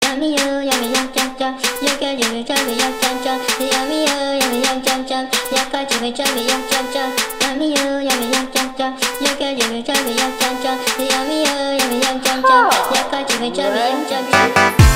yummy yum chum chum. You can do it chummy yum chum chum. Yummy yum chum chum. You can do it chummy yum chum chum. Yummy yum chum chum. You can do it chummy yum chum chum. Yummy yum chum chum. You can do it chummy yum chum chum.